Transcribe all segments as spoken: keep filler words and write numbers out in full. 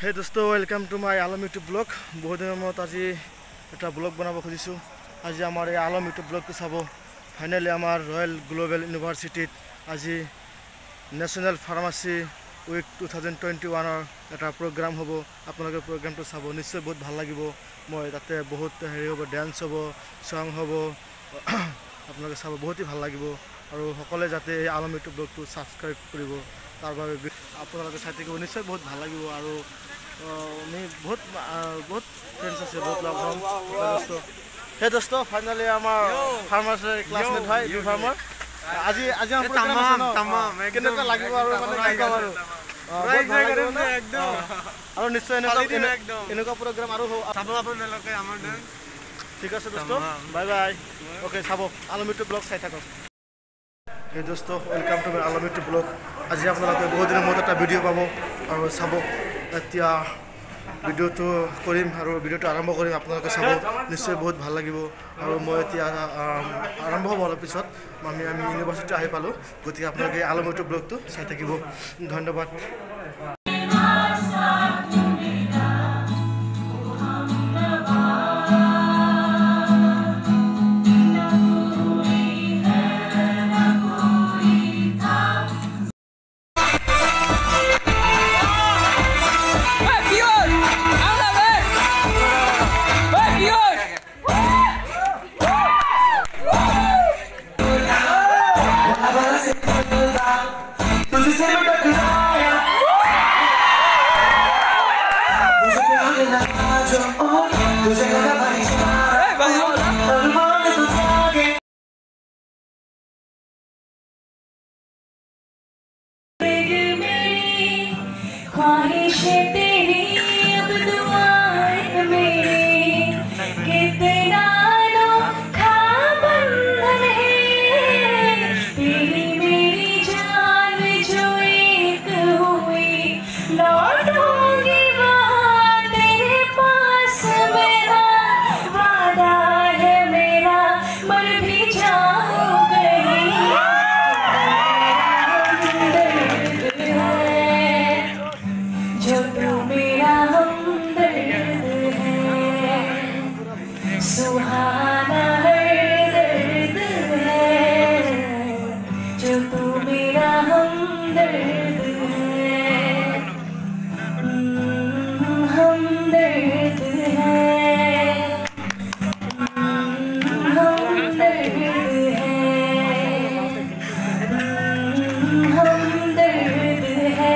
हे दोस्तों welcome to my Alam YouTube blog. बहुत दिन मत आज এটা ব্লগ বনাব খুজিছো। আজি আমার এই আলম ইউটিউব ব্লগটো চাব। ফাইনালি আমার রয়্যাল গ্লোবাল ইউনিভার্সিটিত আজি national pharmacy week two thousand twenty ওৱানৰ এটা প্ৰগ্ৰাম হ'ব। আপোনালোকে প্ৰগ্ৰামটো চাব, নিশ্চয় বহুত ভাল লাগিব। মই তাতে বহুত হেৰি হ'ব, ডান্স হ'ব, সং হ'ব, আপোনালোকে চাব, বহুতেই ভাল লাগিব। আৰু সকলোৱে যাতে এই আলম ইউটিউব ব্লগটো ছাবস্ক্ৰাইব কৰিব, তাৰ বাবে আপোনালোকে চাই থাকিব, নিশ্চয় বহুত ভাল লাগিব। আৰু আমি বহুত বহুত ফ্ৰেণ্ডছ আছে, বহুত লগ হ'ম দোস্ত। সেই দোস্ত ফাইনালি আমাৰ ফাৰ্মাচীৰ ক্লাছমেট হয় ইউ ফাৰ্মাৰ। আজি আজি আমাৰ প্ৰগ্ৰাম আছে ন, কেনেকুৱা লাগিব আৰু মানে কি ক'ম আৰু আৰু নিশ্চয় এনেকুৱা এনেকুৱা প্ৰগ্ৰাম আৰু চাব আপোনালোকে আমাৰ। ঠিক আছে দোস্ত, বাই বাই। অ'কে, চাব আলম ইউটিউব ব্লগ চাই থাকক। এই দোস্ত welcome to my Alam YouTube blog. আজি আপোনালোকে বহুত দিনৰ মূৰত এটা ভিডিঅ' পাব আৰু চাব। এতিয়া ভিডিঅ'টো কৰিম আৰু ভিডিঅ'টো আৰম্ভ কৰিম, আপোনালোকে চাব, নিশ্চয় বহুত ভাল লাগিব। আৰু মই এতিয়া আৰম্ভ হ'ব অলপ পিছত। আমি আমি ইউনিভাৰ্চিটি আহি পালোঁ, গতিকে আপোনালোকে আলম ইউটিউব ব্লগটো চাই থাকিব। ধন্যবাদ। ख्वाहिशें तेरी अब दुआएं मेरी, कितना अनोखा बंधन है तेरी मेरी जान जो एक हुई। लौटूंगी वहाँ तेरे पास, मेरा वादा है मेरा, मर भी जाऊंगी। जो तू मेरा हमदर्द है, सुहाना हर दर्द है। जो तू मेरा हमदर्द है, हमदर्द है, हमदर्द है, हमदर्द है।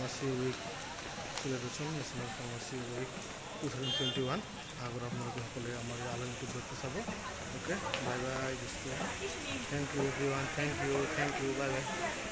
Pharmacy week celebration national pharmacy week two thousand twenty one আগত আপোনালোকে সকলোৱে আমাৰ এই আলম ইউটিউব ব্লগটো চাব okay bye bye thank you everyone thank you thank you bye by